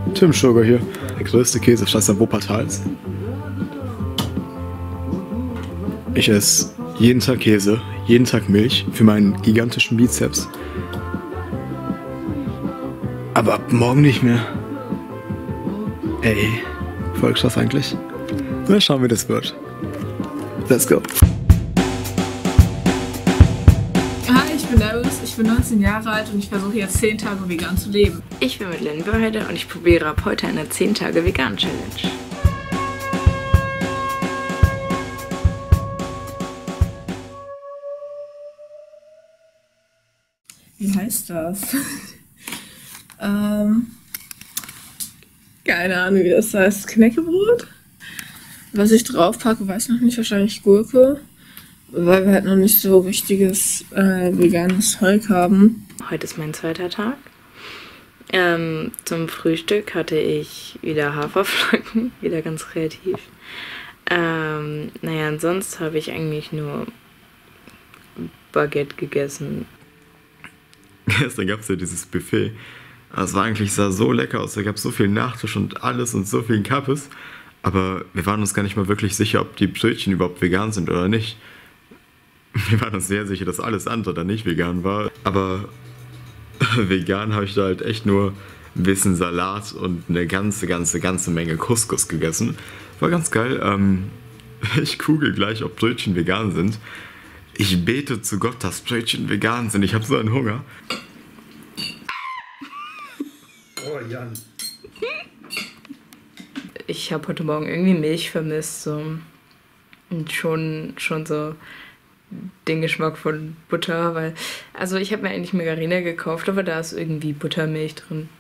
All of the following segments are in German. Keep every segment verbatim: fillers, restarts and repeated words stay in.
Tim Sugar hier, der größte Käsefresser Wuppertals. Ich esse jeden Tag Käse, jeden Tag Milch für meinen gigantischen Bizeps. Aber ab morgen nicht mehr. Ey, voll krass eigentlich. Mal schauen, wie das wird. Let's go. Hi, ich bin Darius, ich bin neunzehn Jahre alt und ich versuche jetzt zehn Tage vegan zu leben. Ich bin Madeleine Börhede und ich probiere ab heute eine zehn Tage vegan Challenge. Wie heißt das? ähm, keine Ahnung, wie das heißt. Knäckebrot? Was ich draufpacke, weiß noch nicht, wahrscheinlich Gurke. Weil wir halt noch nicht so richtiges äh, veganes Zeug haben. Heute ist mein zweiter Tag. Ähm, zum Frühstück hatte ich wieder Haferflocken, wieder ganz kreativ. Ähm, naja, und sonst habe ich eigentlich nur Baguette gegessen. Gestern gab es ja dieses Buffet. Es war eigentlich, sah so lecker aus. Da gab es so viel Nachtisch und alles und so viel Kappes. Aber wir waren uns gar nicht mal wirklich sicher, ob die Brötchen überhaupt vegan sind oder nicht. Wir waren uns sehr sicher, dass alles andere da nicht vegan war. Aber vegan habe ich da halt echt nur ein bisschen Salat und eine ganze, ganze, ganze Menge Couscous gegessen. War ganz geil. Ähm, ich google gleich, ob Brötchen vegan sind. Ich bete zu Gott, dass Brötchen vegan sind. Ich habe so einen Hunger. Oh, Jan. Ich habe heute Morgen irgendwie Milch vermisst. So. Und schon, schon so den Geschmack von Butter. Weil, also ich habe mir eigentlich Margarine gekauft, aber da ist irgendwie Buttermilch drin.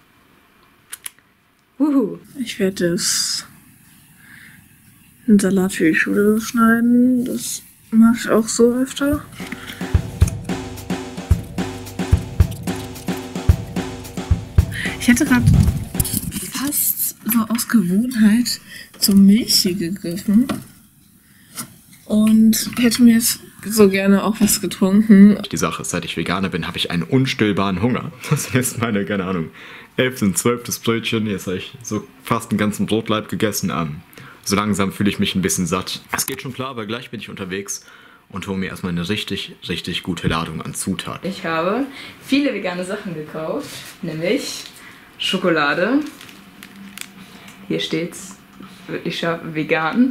Wuhu. Ich werde es einen Salat für die Schule schneiden. Das mache ich auch so öfter. Ich hätte gerade fast so aus Gewohnheit zum Milchi gegriffen und hätte mir jetzt so gerne auch was getrunken. Die Sache ist, seit ich Veganer bin, habe ich einen unstillbaren Hunger. Das ist meine, keine Ahnung, elftes, zwölftes Brötchen. Jetzt habe ich so fast einen ganzen Brotlaib gegessen. Ähm, so langsam fühle ich mich ein bisschen satt. Es geht schon klar, aber gleich bin ich unterwegs und hole mir erstmal eine richtig, richtig gute Ladung an Zutaten. Ich habe viele vegane Sachen gekauft, nämlich Schokolade. Hier steht's wirklich scharf vegan.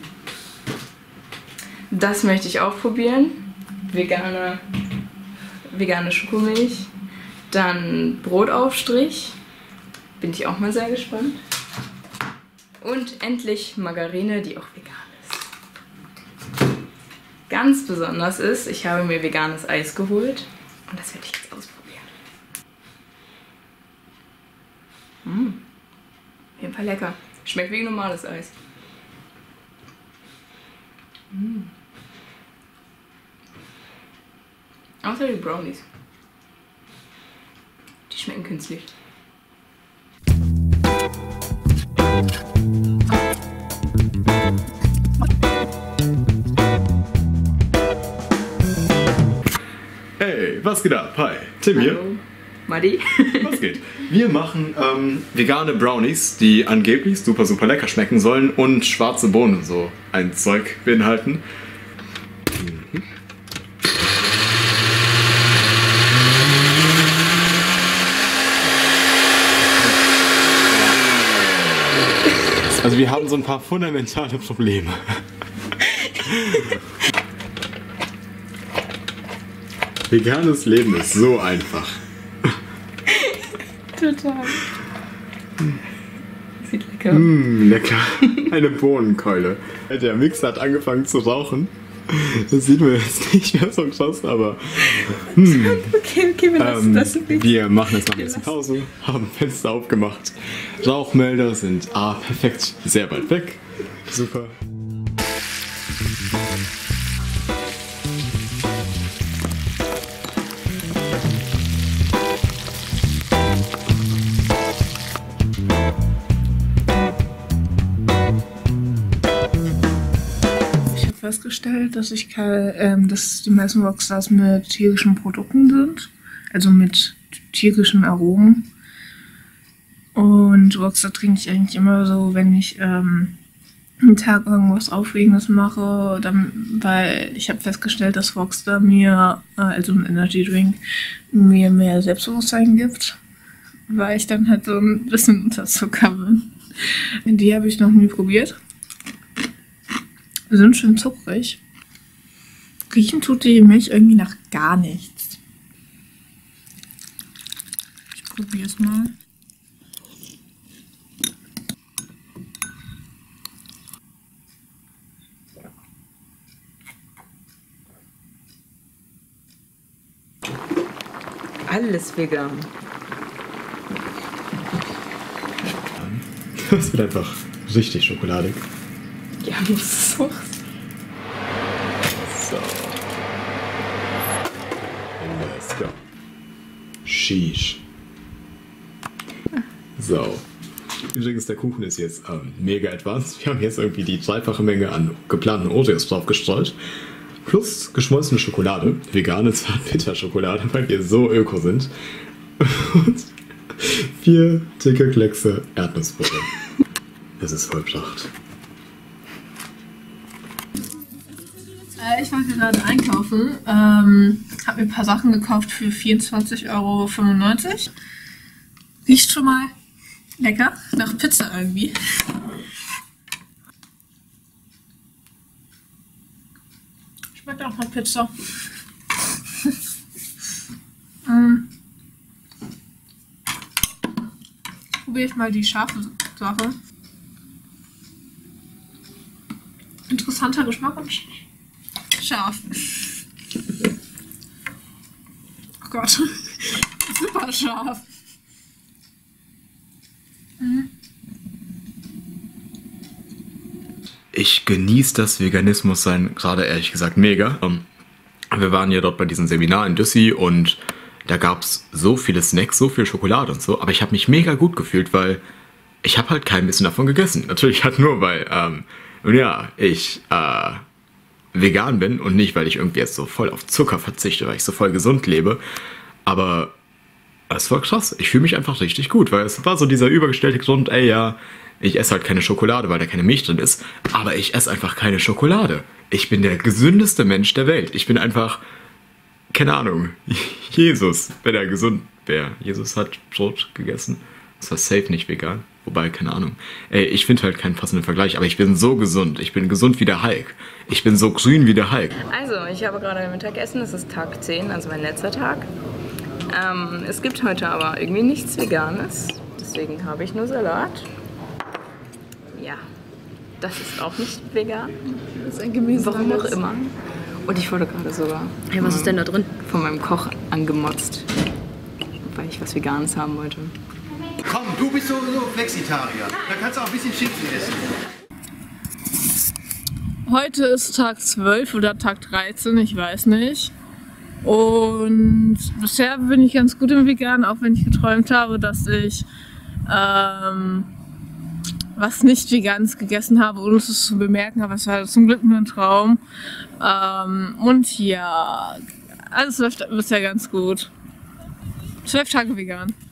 Das möchte ich auch probieren. Vegane, vegane Schokomilch. Dann Brotaufstrich. Bin ich auch mal sehr gespannt. Und endlich Margarine, die auch vegan ist. Ganz besonders ist, ich habe mir veganes Eis geholt. Und das werde ich jetzt ausprobieren. Mmh. Auf jeden Fall lecker. Schmeckt wie normales Eis. Mmh. Außer die Brownies. Die schmecken künstlich. Hey, was geht ab? Hi, Tim hier. Hallo. Madi. Was geht? Wir machen ähm, vegane Brownies, die angeblich super, super lecker schmecken sollen und schwarze Bohnen, so ein Zeug beinhalten. Mhm. Also wir haben so ein paar fundamentale Probleme. Veganes Leben ist so einfach. Total. Sieht lecker. Mmh, lecker. Eine Bohnenkeule. Der Mixer hat angefangen zu rauchen. Das sieht man jetzt nicht mehr so krass, aber... Hm. Okay, okay, wir lassen ähm, das nicht. Wir machen jetzt noch ein bisschen Pause, haben Fenster aufgemacht. Rauchmelder sind ah, perfekt, sehr weit weg. Super. Festgestellt, dass ich kann, ähm, dass die meisten Rockstars mit tierischen Produkten sind, also mit tierischen Aromen. Und Rockstar trinke ich eigentlich immer so, wenn ich ähm, einen Tag irgendwas Aufregendes mache, dann, weil ich habe festgestellt, dass Rockstar mir, äh, also ein Energy Drink, mir mehr Selbstbewusstsein gibt, weil ich dann halt so ein bisschen unter Zucker bin. Die habe ich noch nie probiert. Sind schön zuckrig. Riechen tut die Milch irgendwie nach gar nichts. Ich probiere es mal. Alles vegan. Das wird einfach richtig schokoladig. Ja, muss so. So. Let's go. Sheesh. So. Übrigens, der Kuchen ist jetzt ähm, mega advanced. Wir haben jetzt irgendwie die dreifache Menge an geplanten Oreos drauf gestreut. Plus geschmolzene Schokolade. Vegane Zartbitterschokolade, weil wir so öko sind. Und vier dicke Kleckse Erdnussbutter. Es ist vollbracht. Äh, ich war gerade einkaufen. Ähm, habe mir ein paar Sachen gekauft für vierundzwanzig Euro fünfundneunzig. Riecht schon mal lecker. Nach Pizza irgendwie. Schmeckt auch nach Pizza. ähm. Probiere ich mal die scharfe Sache. Interessanter Geschmack und scharf. Oh Gott. Super scharf. Mhm. Ich genieße das Veganismus-Sein gerade ehrlich gesagt mega. Wir waren ja dort bei diesem Seminar in Düssi und da gab es so viele Snacks, so viel Schokolade und so, aber ich habe mich mega gut gefühlt, weil ich habe halt kein bisschen davon gegessen. Natürlich halt nur, weil, ähm, ja, ich äh, vegan bin und nicht, weil ich irgendwie jetzt so voll auf Zucker verzichte, weil ich so voll gesund lebe. Aber es war krass. Ich fühle mich einfach richtig gut, weil es war so dieser übergestellte Grund, ey, ja, ich esse halt keine Schokolade, weil da keine Milch drin ist, aber ich esse einfach keine Schokolade. Ich bin der gesündeste Mensch der Welt. Ich bin einfach, keine Ahnung, Jesus, wenn er gesund wäre. Jesus hat Brot gegessen. Das war safe nicht vegan. Wobei, keine Ahnung. Ey, ich finde halt keinen passenden Vergleich, aber ich bin so gesund. Ich bin gesund wie der Hulk. Ich bin so grün wie der Hulk. Also, ich habe gerade Mittagessen. Es ist Tag zehn, also mein letzter Tag. Ähm, es gibt heute aber irgendwie nichts Veganes. Deswegen habe ich nur Salat. Ja, das ist auch nicht vegan. Das ist ein Gemüse. Warum auch immer. Und ich wurde gerade sogar Hey, was ist denn da drin? von meinem Koch angemotzt, weil ich was Veganes haben wollte. Komm, du bist sowieso Flexitarier. Da kannst du auch ein bisschen Chicken essen. Heute ist Tag zwölf oder Tag dreizehn, ich weiß nicht. Und bisher bin ich ganz gut im Vegan, auch wenn ich geträumt habe, dass ich ähm, was nicht Veganes gegessen habe, ohne es zu bemerken, aber es war zum Glück nur ein Traum. Ähm, und ja, alles läuft bisher ganz gut. Zwölf Tage vegan.